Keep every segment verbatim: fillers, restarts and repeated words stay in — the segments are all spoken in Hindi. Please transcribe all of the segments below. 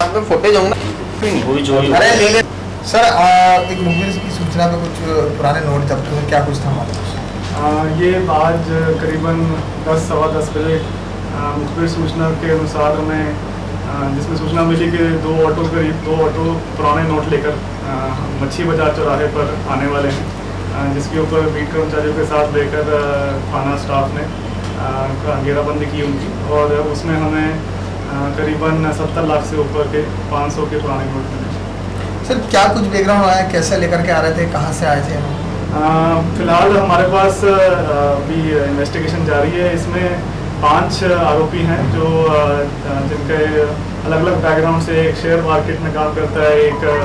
यहाँ पे फुटेज होंगे वही चोरी। अरे ले ले सर एक मूवी की सूचना पे कुछ पुराने नोट जब्त हुए, क्या कुछ था हमारे पास? ये आज करीबन दस सवा दस बजे मुखबिर सूचना के अनुसार हमें जिसमें सूचना मिली कि दो ऑटो करीब दो ऑटो पुराने नोट लेकर मच्छी बाजार चौराहे पर आने वाले हैं, जिसके ऊपर बीट कर्मचारियों के साथ लेकर थाना स्टाफ ने घेराबंदी की उनकी, और उसमें हमें करीबन सत्तर लाख से ऊपर के पाँच सौ के पुराने नोट मिले। सर क्या कुछ बैकग्राउंड आया, कैसे लेकर के आ रहे थे, कहाँ से आए थे? फिलहाल हमारे पास अभी इन्वेस्टिगेशन जारी है। इसमें पांच आरोपी हैं जो जिनके अलग अलग बैकग्राउंड से, एक शेयर मार्केट में काम करता है,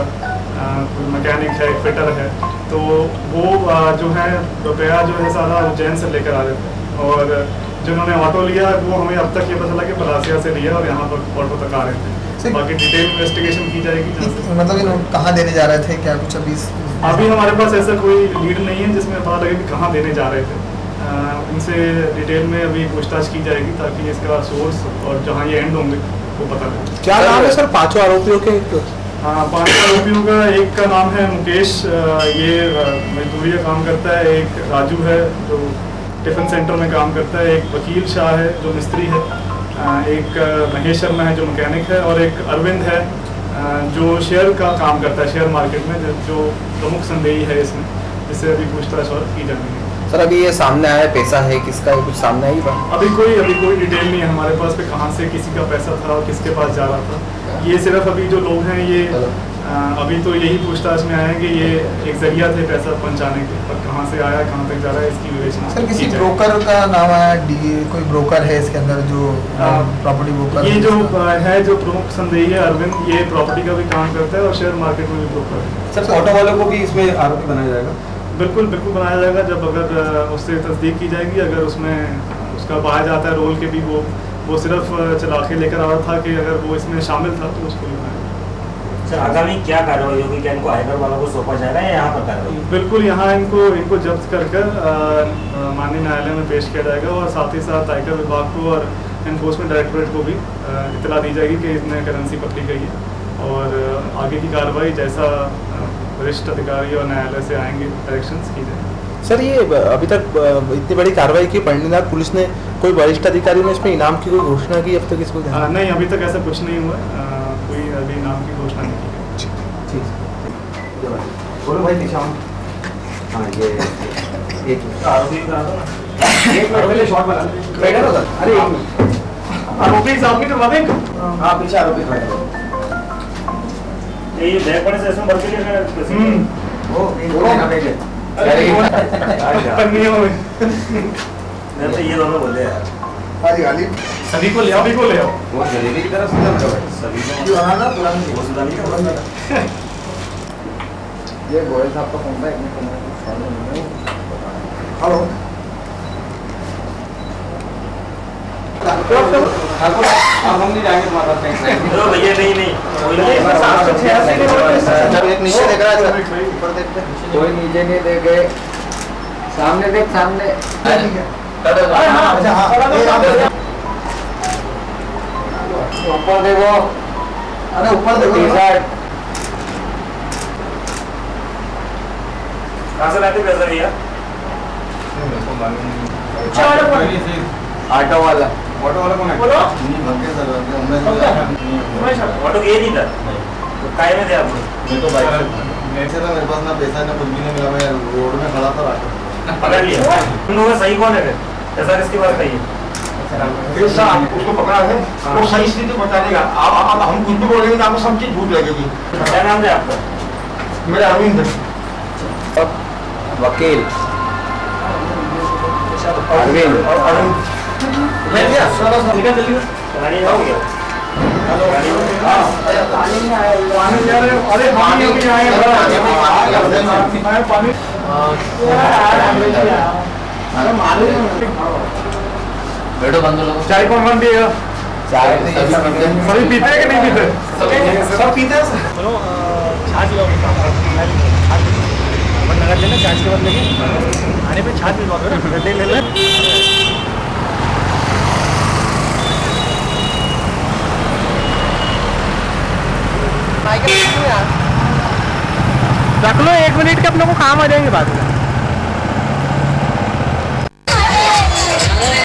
एक मैकेनिक है, एक फिटर है। तो वो जो है रुपया जो है सारा उज्जैन से लेकर आ रहे थे, और जिन्होंने ऑटो लिया वो हमें अब तक ये पता चला कि पलासिया से लिया और यहाँ पर ऑटो तक आ रहे थे। बाकी डिटेल इन्वेस्टिगेशन की जाएगी। मतलब ये नोट कहाँ देने जा रहे थे, क्या कुछ अभी अभी हमारे पास ऐसा कोई लीड नहीं है जिसमें पता लगे कि कहाँ देने जा रहे थे। आ, इनसे डिटेल में अभी पूछताछ की जाएगी ताकि इसका सोर्स और जहाँ ये एंड होंगे वो पता लगे। क्या नाम है सर पांचों आरोपियों के? हाँ, पांच आरोपियों का एक का नाम है मुकेश, ये मजदूरी का काम करता है। एक राजू है जो टिफिन सेंटर में काम करता है। एक वकील शाह है जो मिस्त्री है। एक महेश शर्मा है जो मैकेनिक है, और एक अरविंद है जो शेयर का काम करता है शेयर मार्केट में, जो प्रमुख संदेही है इसमें, जिससे अभी पूछताछ और की जानी है। सर अभी ये सामने आया पैसा है किसका, कुछ सामने आई बात? अभी कोई अभी कोई डिटेल नहीं है हमारे पास पे कहाँ से किसी का पैसा था और किसके पास जा रहा था। ये सिर्फ अभी जो लोग हैं ये आ, अभी तो यही पूछताछ में आए कि ये एक जरिया थे पैसा पहुँचाने के, पर कहाँ से आया कहाँ तक जा रहा है इसकी विवेचना। सर किसी ब्रोकर का नाम आया, कोई ब्रोकर है इसके अंदर जो प्रॉपर्टी ब्रोकर? ये जो है जो प्रमुख संदेही है अरविंद, ये प्रॉपर्टी का भी काम करता है और शेयर मार्केट में भी ब्रोकर है। सर ऑटो वालों को भी इसमें आरोपी बनाया जाएगा? बिल्कुल बिल्कुल बनाया जाएगा, जब अगर उससे तस्दीक की जाएगी। अगर उसमें उसका पाया जाता है रोल के भी वो वो सिर्फ चला के लेकर आ रहा था कि अगर वो इसमें शामिल था तो उसको भी बनाया। सर आगामी क्या कार्रवाई होगी, क्या इनको आयकर वालों को सौंपा जाएगा या यहाँ पर कार्रवाई? बिल्कुल, यहाँ इनको इनको जब्त कर कर माननीय न्यायालय में पेश किया जाएगा, और साथ ही साथ आयकर विभाग को और एनफोर्समेंट डायरेक्टोरेट को भी इतला दी जाएगी कि इसमें करेंसी पकड़ी गई है, और आगे की कार्रवाई जैसा वरिष्ठ अधिकारी और न्यायालय से आएंगे डायरेक्शंस की जाएंगे। सर ये अभी तक इतनी बड़ी कार्रवाई की पंडीनाथ पुलिस ने, कोई वरिष्ठ अधिकारी ने इसमें इनाम की कोई घोषणा की अब तक इसको? नहीं, अभी तक ऐसा कुछ नहीं हुआ, कोई अभी इनाम की घोषणा नहीं की। ठीक बोलो भाई पीछे। हाँ ये एक आरोपी करा दो ना, एक मिनट पहले शॉट बना बैठा था। अरे एक मिनट, आरोपी साहब की करवा दें। हाँ पीछे आरोपी खड़े हैं। ये बैग पड़े से इसमें भर के लिए वो वो ना बैठे। अरे पन्नियों में मैं तो ये दोनों बोले यार। हाँ जी गाली सभी को ले आओ, सभी को ले आओ। वो जलेबी की तरफ सीधा लगा भाई, सभी को जो आना पुरानी वो सीधा नहीं करना। ये गोयल साहब का फोन है, हेलो अब हम नहीं जाएंगे तुम्हारा बैंक। चलो भैया नहीं नहीं कोई जब एक नीचे देख रहा है ऊपर देखते, कोई नीचे नहीं देखे, सामने देख, सामने। ऊपर देखो, अरे ऊपर देखो। कहाँ से लाते पैसा भैया? ऑटो वाला ऑटो वाला कौन है? बोलो। ऑटो ये नहीं था तो काय में थे आप? मैं तो बाइक से था, मेरे पास ना पैसा ना कुछ भी नहीं मिला, मैं रोड में खड़ा था। पकड़ लिया। तुम लोगों का सही कौन है? ऐसा किसकी बात कही है? उसको पकड़ा है, वो सही स्थिति बता देगा। आप हम कुछ भी बोलेंगे तो आपको सब चीज झूठ लगेगी। क्या नाम है आपका? मेरा अरविंद है। वकील अरविंद और अरविंद निकल जल्दी गाड़ी हो गया। पानी जा रहे, अरे पानी अभी आए पानी। बैठो बंदो लोग। चाय कौन कौन पिएगा? चाय सभी पीते हैं कि नहीं पीते? सब पीते हैं। चलो छाछ लो, अपन लगा लेना छाछ के बदले खाने पे छाछ भिजवा दो ना, ले ले। रख लो, एक मिनट के अपने को काम आ जाएंगे बाद में।